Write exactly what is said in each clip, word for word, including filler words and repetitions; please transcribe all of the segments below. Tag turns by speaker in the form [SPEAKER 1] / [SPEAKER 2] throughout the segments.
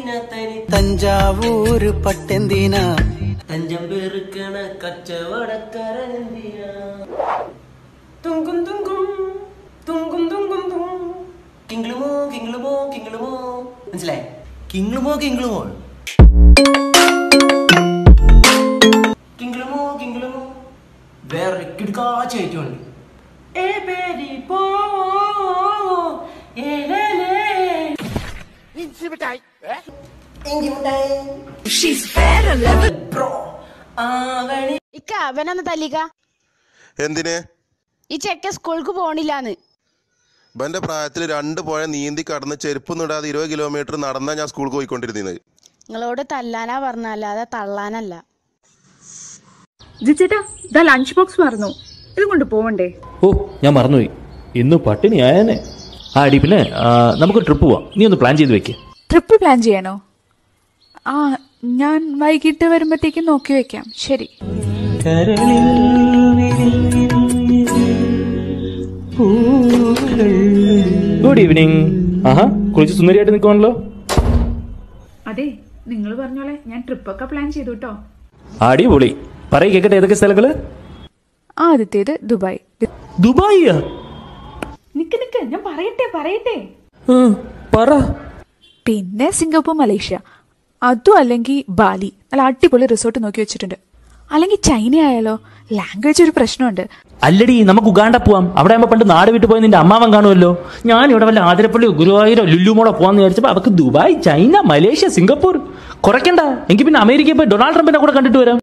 [SPEAKER 1] തഞ്ചാവൂര് പട്ടെന്തിന
[SPEAKER 2] തഞ്ചം പെറുക്കണ കച്ചവടക്കാരനെന്തിന തുങ്കും തുങ്കും തുങ്കും തുങ്കും തും കിങ്കളുമോ കിങ്കളുമോ കിങ്കളുമോ മനസ്സിലായി കിങ്കളുമോ കിങ്കളുമോ കിങ്കളുമോ കിങ്കളുമോ വേറെ കിടക്കാച്ചായിട്ടുണ്ട് ഏ പേരി പോ
[SPEAKER 3] അവനൊന്ന് തല്ലിക്ക
[SPEAKER 4] എന്തിന്
[SPEAKER 3] ഈ ചെക്ക സ്കൂൾക്ക് പോണില്ലാന്ന്
[SPEAKER 4] എന്റെ പ്രായത്തിൽ രണ്ട് പുഴ നീന്തി കടന്ന് ചെരുപ്പൊന്നും ഇടാതെ ഇരുപത് കിലോമീറ്റർ നടന്നാ ഞാൻ സ്കൂൾക്ക് പോയിക്കൊണ്ടിരുന്നത്.
[SPEAKER 3] നിങ്ങളോട് തല്ലാനാ പറഞ്ഞല്ലാതെ തള്ളാനല്ല.
[SPEAKER 5] ജിച്ചേട്ടാ ദാ ലഞ്ച് ബോക്സ് മറന്നു, ഇത് കൊണ്ട് പോവണ്ടേ?
[SPEAKER 6] ഓ ഞാൻ മറന്നുപോയി, ഇന്ന് പട്ടിണി ആയനെ. ആ അടി പിന്നെ നമുക്ക് ട്രിപ്പ് പോവാം, നീ ഒന്ന് പ്ലാൻ ചെയ്ത് വെക്ക്.
[SPEAKER 5] ട്രിപ്പ് പ്ലാൻ ചെയ്യാനോ? ആ ഞാൻ വൈകിട്ട് വരുമ്പോഴത്തേക്കും നോക്കി വെക്കാം. ശരി.
[SPEAKER 6] Good evening. ആഹാ കുളിച്ച് സുന്ദരിയായിട്ട് നിൽക്കുവാണല്ലോ.
[SPEAKER 5] അതെ, നിങ്ങൾ പറഞ്ഞോളെ ഞാൻ ട്രിപ്പൊക്കെ പ്ലാൻ ചെയ്തു കേട്ടോ.
[SPEAKER 6] അടിപൊളി. പറയ് കേക്കട്ടെ, ഏതൊക്കെ സ്ഥലങ്ങള്?
[SPEAKER 5] ആദ്യത്തേത് ദുബായ്.
[SPEAKER 6] ദുബായിയാ?
[SPEAKER 5] നിക്ക് നിക്ക് ഞാൻ പറയട്ടെ പറയട്ടെ
[SPEAKER 6] പറ.
[SPEAKER 5] പിന്നെ സിംഗപ്പൂർ, മലേഷ്യ, അതും അല്ലെങ്കിൽ ബാലി, നല്ല അടിപൊളി റിസോർട്ട് നോക്കി വെച്ചിട്ടുണ്ട്. അല്ലെങ്കിൽ ചൈന ആയാലോ? ലാംഗ്വേജ് ഒരു പ്രശ്നമുണ്ട്.
[SPEAKER 6] അല്ലടി നമുക്ക് ഉഗാണ്ട പോവാം. അവിടെ ആകുമ്പോ പണ്ട് നാട് വിട്ടു പോയി നിന്റെ അമ്മാവൻ കാണുമല്ലോ. ഞാൻ ഇവിടെ വല്ല ആതിരപ്പള്ളി, ഗുരുവായൂരോ, ലുല്ലുമോളോ പോവാന്ന് വിചാരിച്ചപ്പോ അവർക്ക് ദുബായ്, ചൈന, മലേഷ്യ, സിംഗപ്പൂർ. കുറയ്ക്കണ്ട. എങ്കിൽ പിന്നെ അമേരിക്കയിൽ പോയി ഡൊണാൾഡ് ട്രംപിനെ കൂടെ കണ്ടിട്ട് വരാം.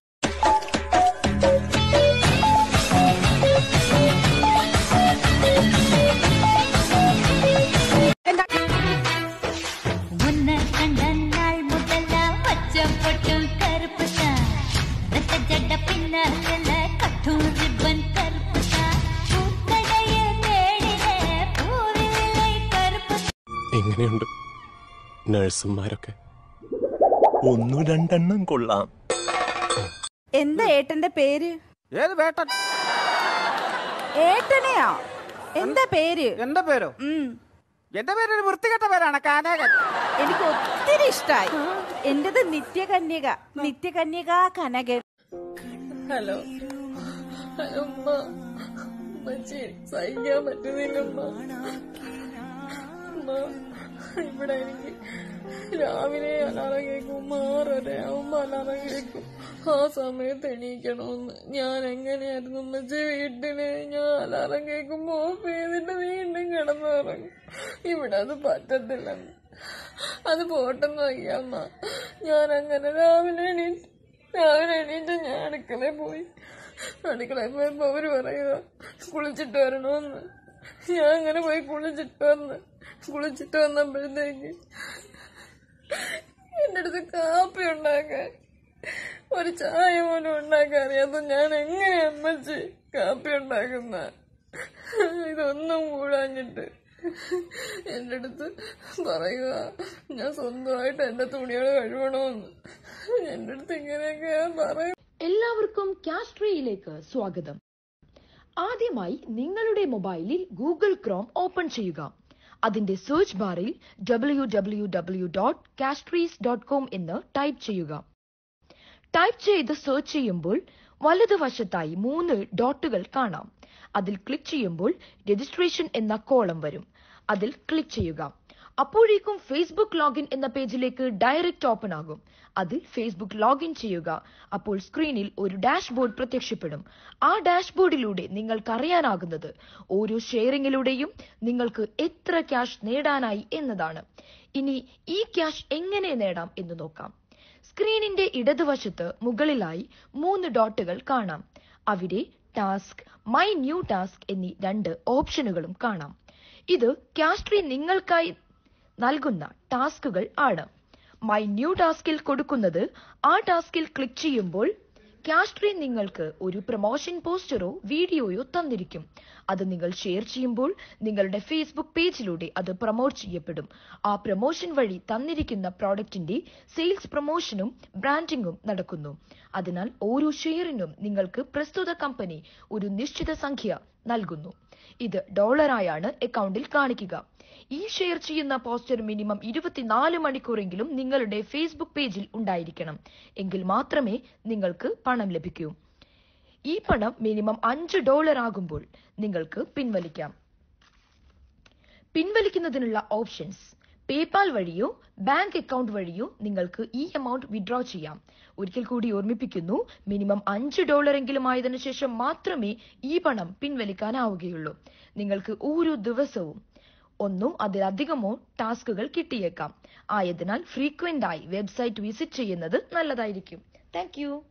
[SPEAKER 4] എങ്ങനെയുണ്ട് നഴ്സുമാരൊക്കെ? ഒന്നു രണ്ടെണ്ണം കൊള്ളാം.
[SPEAKER 7] എന്താ ഏട്ടന്റെ പേര്?
[SPEAKER 8] ഏത് പേട്ടൻ?
[SPEAKER 7] ഏട്ടനെയാ? എന്താ പേര്?
[SPEAKER 8] എന്റെ പേരോ? എന്റെ പേര് ഒരു വൃത്തികെട്ട പേരാണ്, കനകൻ.
[SPEAKER 7] എനിക്ക് ഒത്തിരി ഇഷ്ടായി. എന്റേത് നിത്യകന്യക, നിത്യകന്യക കനകൻ.
[SPEAKER 9] ഹലോ ഹലോ ഉമ്മ, സഹിക്കാൻ പറ്റുന്നില്ലമ്മ. ഇവിടെ എനിക്ക് രാവിലെ അലാറം കേൾക്കും, ആറരയാവുമ്പോ അലാറം കേൾക്കും. ആ സമയത്ത് എണീക്കണമെന്ന്. ഞാൻ എങ്ങനെയായിരുന്നു ഉമ്മച്ചി വീട്ടില്? ഞാൻ അലാറം കേൾക്കുമ്പോ ഓഫ് ചെയ്തിട്ട് വീണ്ടും കിടന്നുറങ്ങും. ഇവിടെ അത് പറ്റത്തില്ല. അത് പോട്ടെന്ന് വയ്യമ്മ. ഞാൻ അങ്ങനെ രാവിലെ എണീറ്റ് രാവിലെ എണീറ്റ് ഞാൻ അടുക്കളയിൽ പോയി. അടുക്കളയിൽ പോയപ്പോ അവര് പറയുക കുളിച്ചിട്ട് വരണമെന്ന്. ഞാൻ അങ്ങനെ പോയി കുളിച്ചിട്ട് വന്ന് കുളിച്ചിട്ട് വന്നപ്പോഴത്തേക്ക് എന്റെ അടുത്ത് കാപ്പി ഉണ്ടാക്കാൻ, ഒരു ചായ പോലും ഉണ്ടാക്കാൻ അറിയാത്ത ഞാൻ എങ്ങനെ അമ്മച്ചി കാപ്പി ഉണ്ടാക്കുന്ന? ഇതൊന്നും കൂടാഞ്ഞിട്ട് എന്റെ അടുത്ത് പറയുക ഞാൻ സ്വന്തമായിട്ട് എന്റെ തുണികൾ കഴുകണമെന്ന്. എന്റെ അടുത്ത് ഇങ്ങനെയൊക്കെ പറയും.
[SPEAKER 10] എല്ലാവർക്കും കാസ്ട്രിയിലേക്ക് സ്വാഗതം. ആദ്യമായി നിങ്ങളുടെ മൊബൈലിൽ ഗൂഗിൾ ക്രോം ഓപ്പൺ ചെയ്യുക. അതിന്റെ സെർച്ച് ബാറിൽ W W W dot castries dot com എന്ന് ടൈപ്പ് ചെയ്യുക. ടൈപ്പ് ചെയ്ത് സെർച്ച് ചെയ്യുമ്പോൾ വലതുവശത്തായി മൂന്ന് ഡോട്ടുകൾ കാണാം. അതിൽ ക്ലിക്ക് ചെയ്യുമ്പോൾ രജിസ്ട്രേഷൻ എന്ന കോളം വരും. അതിൽ ക്ലിക്ക് ചെയ്യുക. അപ്പോഴേക്കും ഫേസ്ബുക്ക് ലോഗിൻ എന്ന പേജിലേക്ക് ഡയറക്റ്റ് ഓപ്പൺ ആകും. അതിൽ ഫേസ്ബുക്ക് ലോഗിൻ ചെയ്യുക. അപ്പോൾ സ്ക്രീനിൽ ഒരു ഡാഷ്ബോർഡ് പ്രത്യക്ഷപ്പെടും. ആ ഡാഷ്ബോർഡിലൂടെ നിങ്ങൾക്ക് അറിയാനാകുന്നത് ഓരോ ഷെയറിങ്ങിലൂടെയും നിങ്ങൾക്ക് എത്ര ക്യാഷ് നേടാനായി എന്നതാണ്. ഇനി ഈ ക്യാഷ് എങ്ങനെ നേടാം എന്ന് നോക്കാം. സ്ക്രീനിന്റെ ഇടതുവശത്ത് മുകളിലായി മൂന്ന് ഡോട്ടുകൾ കാണാം. അവിടെ ടാസ്ക്, മൈ ന്യൂ ടാസ്ക് എന്നീ രണ്ട് ഓപ്ഷനുകളും കാണാം. ഇത് കാസ്ട്രി നിങ്ങൾക്കായി നൽകുന്ന ടാസ്കുകൾ ആണ്. മൈ ന്യൂ ടാസ്കിൽ കൊടുക്കുന്നത് ആ ടാസ്കിൽ ക്ലിക്ക് ചെയ്യുമ്പോൾ കാസ്ട്രി നിങ്ങൾക്ക് ഒരു പ്രൊമോഷൻ പോസ്റ്ററോ വീഡിയോയോ തന്നിരിക്കും. അത് നിങ്ങൾ ഷെയർ ചെയ്യുമ്പോൾ നിങ്ങളുടെ ഫേസ്ബുക്ക് പേജിലൂടെ അത് പ്രൊമോട്ട് ചെയ്യപ്പെടും. ആ പ്രൊമോഷൻ വഴി തന്നിരിക്കുന്ന പ്രോഡക്റ്റിന്റെ സെയിൽസ് പ്രൊമോഷനും ബ്രാൻഡിംഗും നടക്കുന്നു. അതിനാൽ ഓരോ ഷെയറിനും നിങ്ങൾക്ക് പ്രസ്തുത കമ്പനി ഒരു നിശ്ചിത സംഖ്യ നൽകുന്നു. ഇത് ഡോളറായാണ് അക്കൗണ്ടിൽ കാണിക്കുക. ഈ ഷെയർ ചെയ്യുന്ന പോസ്റ്റർ മിനിമം ഇരുപത്തിനാല് മണിക്കൂറെങ്കിലും നിങ്ങളുടെ ഫേസ്ബുക്ക് പേജിൽ ഉണ്ടായിരിക്കണം. എങ്കിൽ മാത്രമേ നിങ്ങൾക്ക് പണം ലഭിക്കൂ. ഈ പണം മിനിമം അഞ്ച് ഡോളർ ആകുമ്പോൾ നിങ്ങൾക്ക് പിൻവലിക്കാം. പിൻവലിക്കുന്നതിനുള്ള ഓപ്ഷൻസ്: പേപാൽ വഴിയോ ബാങ്ക് അക്കൗണ്ട് വഴിയോ നിങ്ങൾക്ക് ഈ എമൗണ്ട് വിഡ്രോ ചെയ്യാം. ഒരിക്കൽ കൂടി ഓർമ്മിപ്പിക്കുന്നു, മിനിമം അഞ്ച് ഡോളർ എങ്കിലും ആയതിനു ശേഷം മാത്രമേ ഈ പണം പിൻവലിക്കാനാവുകയുള്ളൂ. നിങ്ങൾക്ക് ഓരോ ദിവസവും ഒന്നോ അതിലധികമോ ടാസ്കുകൾ കിട്ടിയേക്കാം. ആയതിനാൽ ഫ്രീക്വന്റ് ആയി വെബ്സൈറ്റ് വിസിറ്റ് ചെയ്യുന്നത് നല്ലതായിരിക്കും. Thank U.